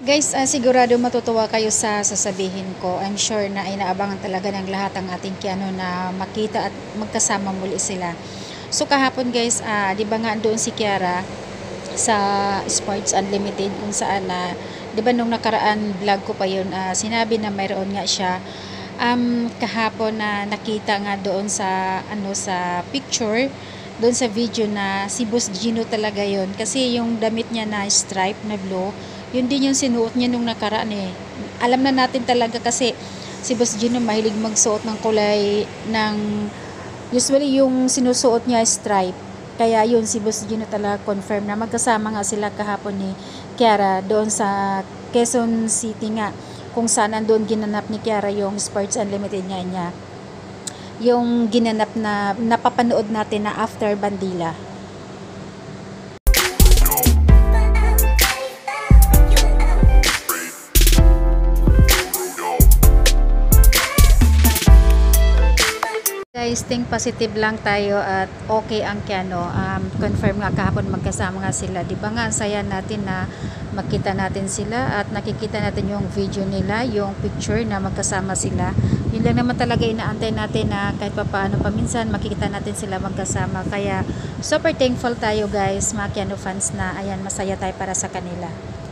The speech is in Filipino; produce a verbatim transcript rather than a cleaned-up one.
Guys, ah, sigurado matutuwa kayo sa sasabihin ko. I'm sure na inaabangan talaga ng lahat ang ating Keanu na makita at magkasama muli sila. So kahapon guys, ah, 'di ba nga doon si Kiara sa Sports Unlimited kung saan na 'di ba nung nakaraan vlog ko pa 'yon, ah, sinabi na mayroon nga siya um, kahapon na nakita nga doon sa ano sa picture doon sa video na si Boss Gino talaga yon kasi yung damit niya na stripe na blue yun din yung sinuot niya nung nakaraan eh. Alam na natin talaga kasi si Boss Gino mahilig magsuot ng kulay ng usually yung sinusuot niya stripe. Kaya yun si Boss Gino talaga confirm na magkasama nga sila kahapon ni Kiara doon sa Quezon City nga kung saan andun ginanap ni Kiara yung Sports Unlimited niya niya. Yung ginanap na napapanood natin na after Bandila. Guys, think positive lang tayo at okay ang Keanu. Um, confirm nga kahapon magkasama nga sila. Di ba nga, saya natin na makita natin sila at nakikita natin yung video nila, yung picture na magkasama sila. Yun lang naman talaga inaantay natin na kahit pa paano paminsan makikita natin sila magkasama. Kaya super thankful tayo guys, mga Keanu fans na ayan, masaya tayo para sa kanila.